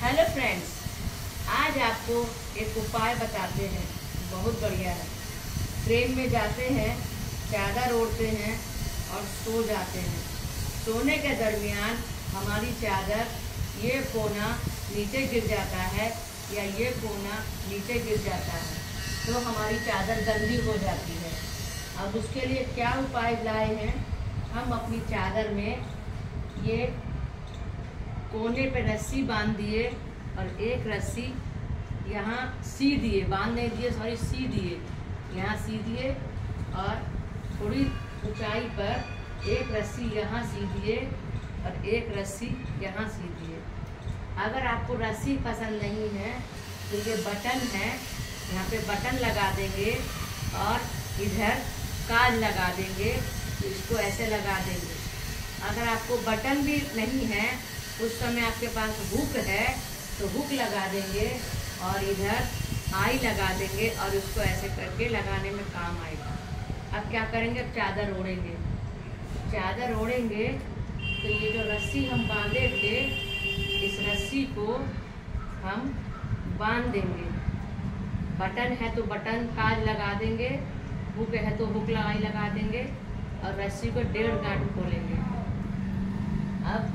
Hello friends, आज आपको एक उपाय बताते हैं। बहुत बढ़िया है। ट्रेन में जाते हैं, चादर ओढ़ते हैं और सो जाते हैं। सोने के दरमियान हमारी चादर ये कोना नीचे गिर जाता है या ये कोना नीचे गिर जाता है तो हमारी चादर गंदी हो जाती है। अब उसके लिए क्या उपाय लाए हैं? हम अपनी चादर में ये कोने पे रस्सी बांध दिए और एक रस्सी यहाँ सी दिए, बांध नहीं दिए, सॉरी सी दिए, यहाँ सी दिए और थोड़ी ऊंचाई पर एक रस्सी यहाँ सी दिए और एक रस्सी यहाँ सी दिए। अगर आपको रस्सी पसंद नहीं है तो ये बटन है, यहाँ पे बटन लगा देंगे और इधर काज लगा देंगे, तो इसको ऐसे लगा देंगे। अगर आपको बटन भी नहीं है उस समय आपके पास हुक है तो हुक लगा देंगे और इधर आई लगा देंगे और उसको ऐसे करके लगाने में काम आएगा। अब क्या करेंगे? अब चादर ओढ़ेंगे। चादर ओढ़ेंगे तो ये जो रस्सी हम बांधे थे, इस रस्सी को हम बांध देंगे। बटन है तो बटन काज लगा देंगे, हुक है तो हुक लगाई लगा देंगे और रस्सी को 1.5 गांठ खोलेंगे। अब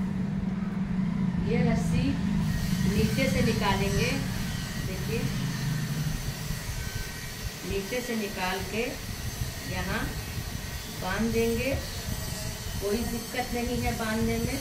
ये रस्सी नीचे से निकालेंगे, देखिए नीचे से निकाल के यहाँ बांध देंगे। कोई दिक्कत नहीं है बांधने में।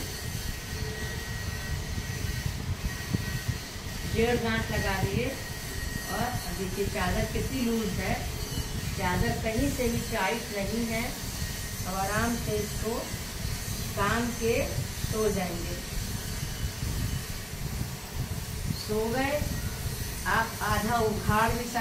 1.5 गांठ लगा दिए और देखिए चादर कितनी लूज है, चादर कहीं से भी टाइट नहीं है। अब आराम से इसको बांध के सो जाएंगे। सो गए। आप आधा उघाड़ भी